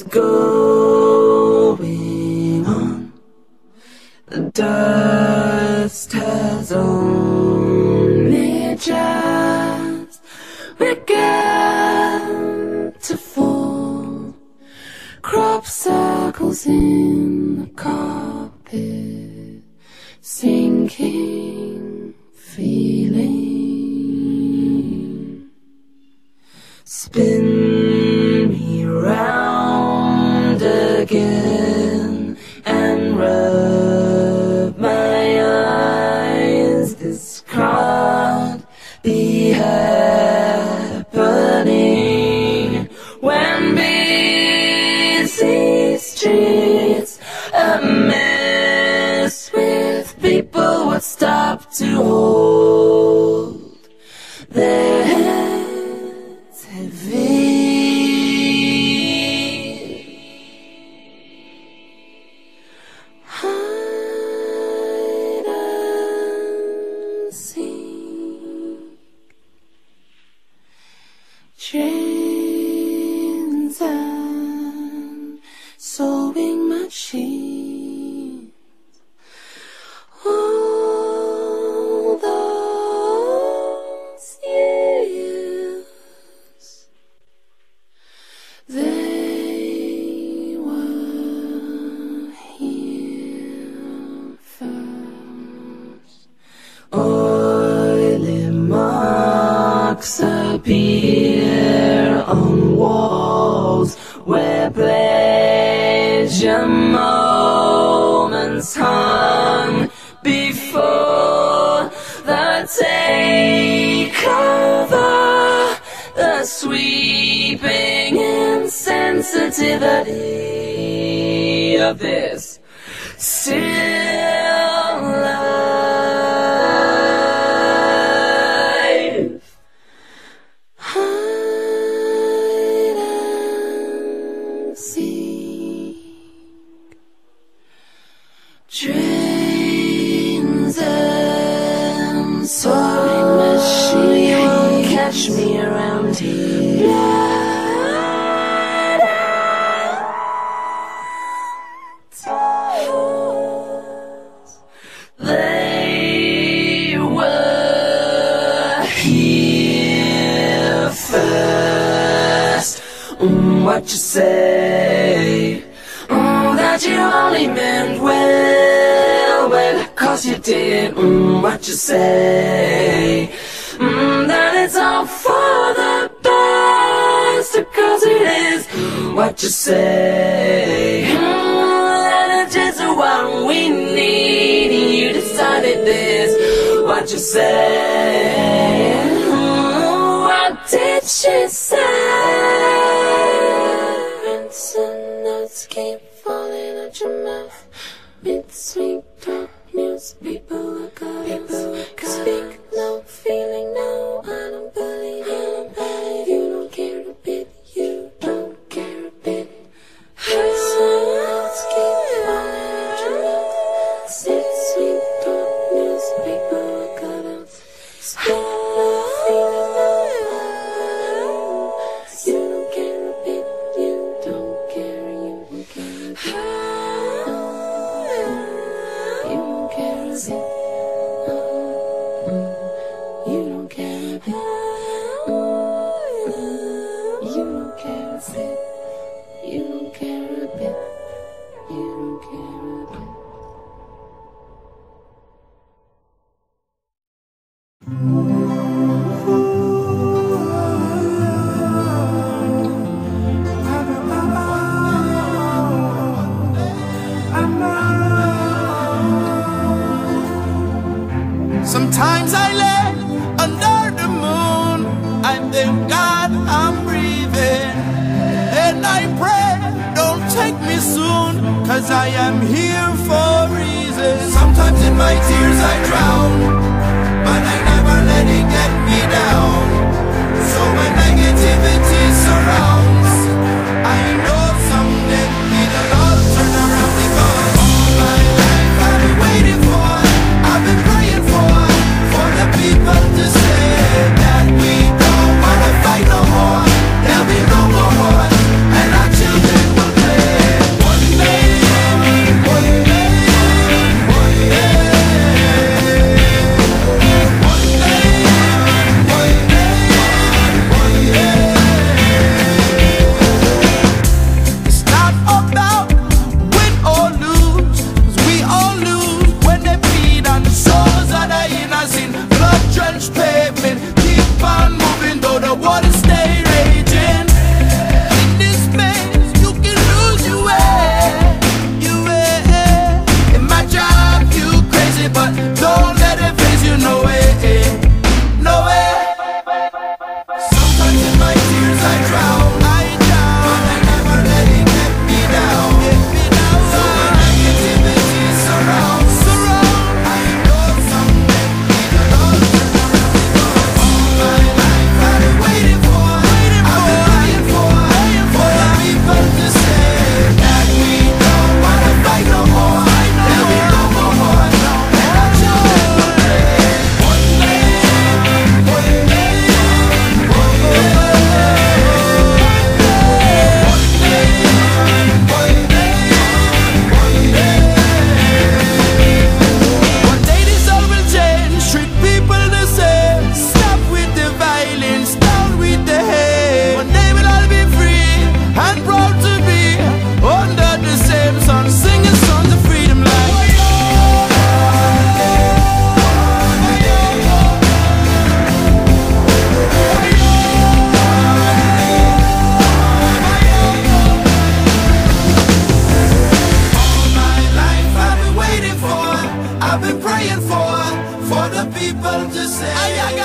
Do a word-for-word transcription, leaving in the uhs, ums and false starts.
is going on. The dust has only just begun to fall. Crop circles in the carpet, sinking feeling. Spin me round again and rub my eyes. This can't be happening when busy streets a mess with people would stop to hold their heads heavy. Hide and seek, trains and sewing machines. All those years, they were here first. Oily marks appear on walls where pleasure moments hung before the takeover. The sweeping insensitivity of this still life. Hide and seek, trains and soaring machines. You won't catch me around here. They were here first. Mm, what you say? Mm, that you only meant well, well, cause you did. Mm, what you say? Mm, that it's all for the best, cause it is. What you say? Mm, that it's just what we need. You decided this. What you say? Mm, what did she say? Rinse and notes keep falling out your mouth. Mid-sweet talk news, people look up, people speak, no feeling, no, I don't believe you. You don't care a bit, you don't care a bit. Rinse and notes keep falling out your mouth. Mid-sweet talk news, people look up, speak, no feeling, no, you don't care a bit, you don't care, you don't care a bit. You don't care a bit. You don't care a bit. You don't care a bit. You don't care a bit. You don't care a bit. Sometimes I lay under the moon, I thank God I'm breathing. And I pray, don't take me soon, cause I am here for a reason. Sometimes in my tears I drown, but I never let it get me down. So when negativity surrounds, I know someday it'll all turn around. Because all my life I've been waiting for, I've been praying for, for the people to say that we don't wanna fight no more. There'll be no more war, and our children will be people to say.